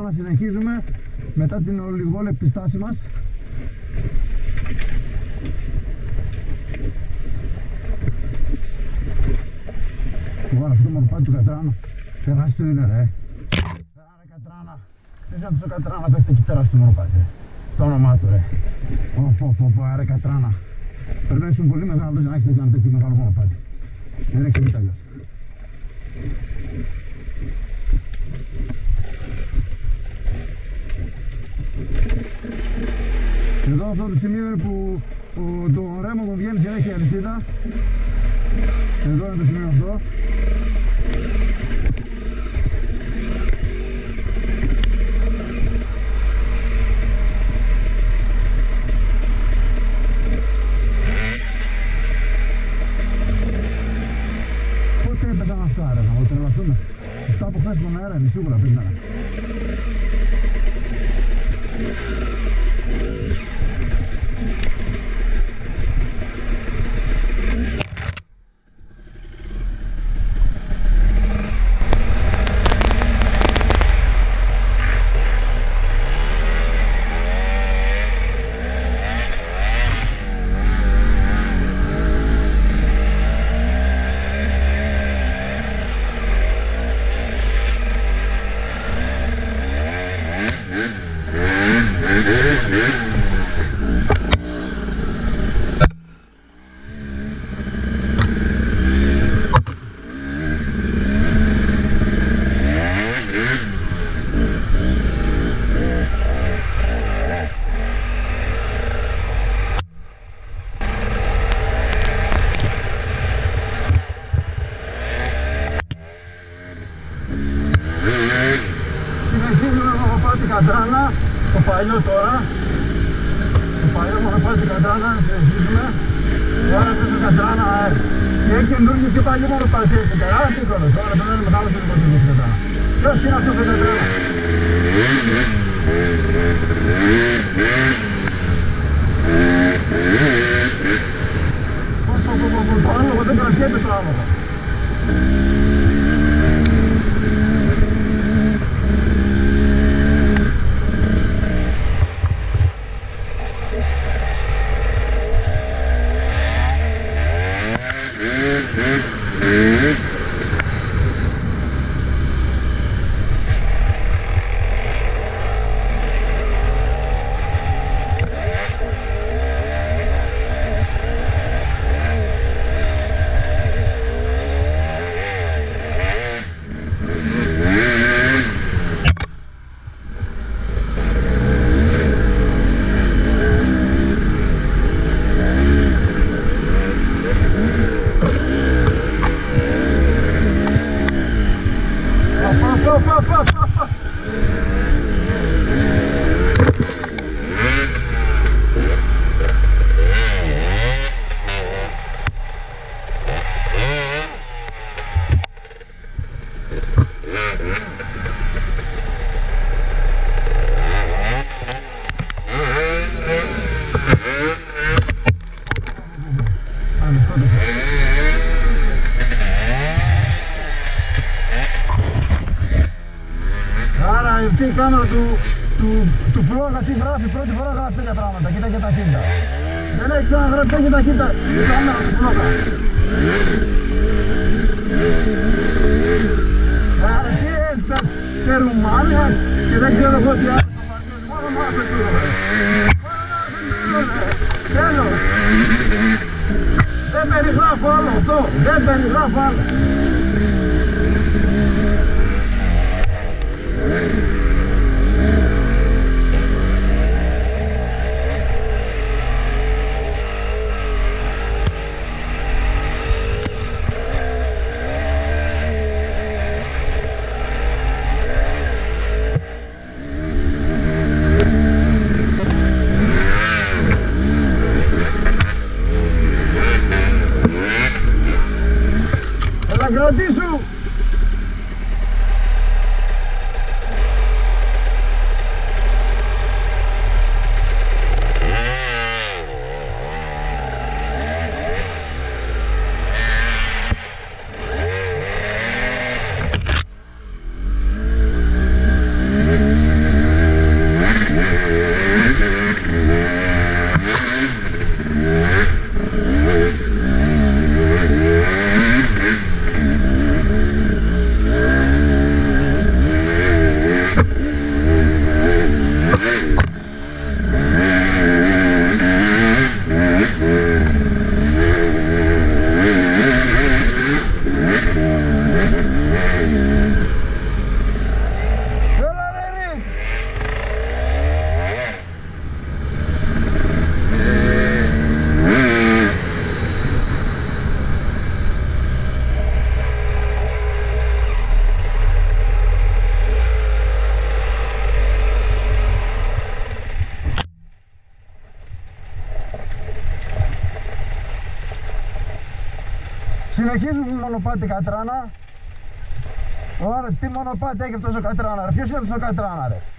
κατράνα συνεχίζουμε μετά την ολιγόλεπτη στάση μας. Λοιπόν, αυτό το μονοπάτι του Κατράνα τεράστιο είναι, ρε. Άρα Κατράνα, δεν ξέρω το Κατράνα πέφτει εκεί τεράστιο μονοπάτι. Το όνομά του, ρε. Άρα Κατράνα. Πρέπει να ήσουν πολύ μεγάλος για να έχεις τέτοιο μεγάλο μονοπάτι. Δεν έχει δει αλλιώς. Εδώ αυτό το σημείο είναι που το ρέμο που βγαίνει συνέχεια η αλυσίδα. Εδώ είναι το σημείο αυτό. Πότε έπαιζαν αυτά, ρε, να μου τρελαθούμε. Αυτά που χθες τον αέρα είναι σίγουρα πήγαιναν. Κατράνα, το παλιό τώρα, το παλιό μονοπάτι Κατράνα, συνεχίζουμε. Τώρα αυτό το Κατράνα και έχει καινούργιο και παλιό μονοπάτι, έχει τεράστιο κόλλος, τώρα πρέπει να είναι μεγάλος ο Κατράνα. Ποιος είναι αυτός ο Κατράνα? Το άλογο δεν κρατιέται το άλογο. Αυτή η κάμερα του Φλόγα τι γράφει, πρώτη φορά γράφει τέτοια πράγματα, κοίτα και ταχύτητα. Δεν έχει ξαναγράψει τέτοια ταχύτητα η κάμερα του Φλόγα. Άρα τι έτσι, και Ρουμάνια και δεν ξέρω εγώ τι άλλο. Μόνο μάθω τούτο. Τέλος. Δεν περιγράφω άλλο αυτό, δεν περιγράφω άλλο. Συνεχίζουμε μονοπάτι Κατράνα. Ωραία, τι μονοπάτι έχει αυτός ο Κατράνα ρε, ποιος είναι αυτός ο Κατράνα ρε.